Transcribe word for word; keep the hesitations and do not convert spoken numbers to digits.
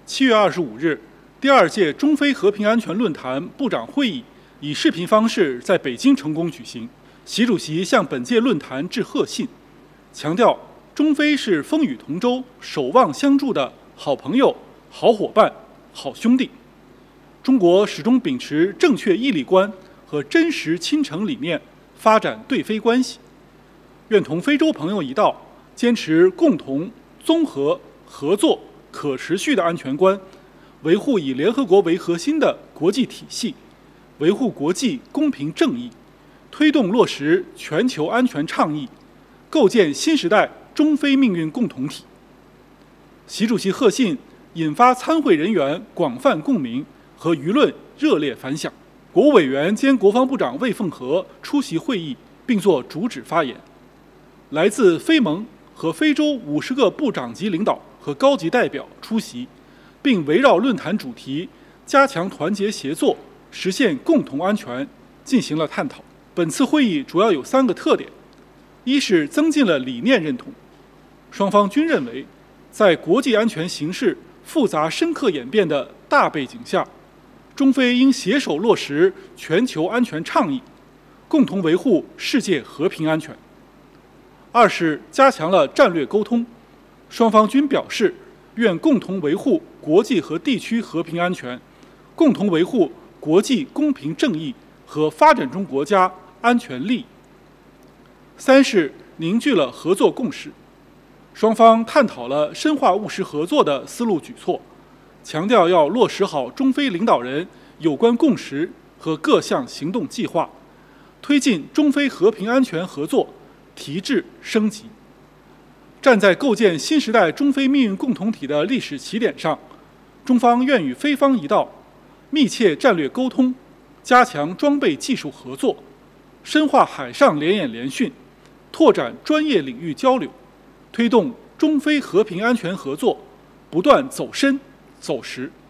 七月二十五日，第二届中非和平安全论坛部长会议以视频方式在北京成功举行。习主席向本届论坛致贺信，强调中非是风雨同舟、守望相助的好朋友、好伙伴、好兄弟。中国始终秉持正确义利观和真实亲诚理念发展对非关系，愿同非洲朋友一道，坚持共同、综合、合作、可持续的安全观，维护以联合国为核心的国际体系，维护国际公平正义，推动落实全球安全倡议，构建新时代中非命运共同体。习主席贺信引发参会人员广泛共鸣和舆论热烈反响。国务委员兼国防部长魏凤和出席会议并作主旨发言。来自非盟和非洲五十个部长级领导和高级代表出席，并围绕论坛主题加强团结协作，实现共同安全进行了探讨。本次会议主要有三个特点：一是增进了理念认同，双方均认为，在国际安全形势复杂深刻演变的大背景下，中非应携手落实全球安全倡议，共同维护世界和平安全。二是加强了战略沟通，双方均表示愿共同维护国际和地区和平安全，共同维护国际公平正义和发展中国家安全利益。三是凝聚了合作共识，双方探讨了深化务实合作的思路举措，强调要落实好中非领导人有关共识和各项行动计划，推进中非和平安全合作提质升级。站在构建新时代中非命运共同体的历史起点上，中方愿与非方一道，密切战略沟通，加强装备技术合作，深化海上联演联训，拓展专业领域交流，推动中非和平安全合作不断走深走实。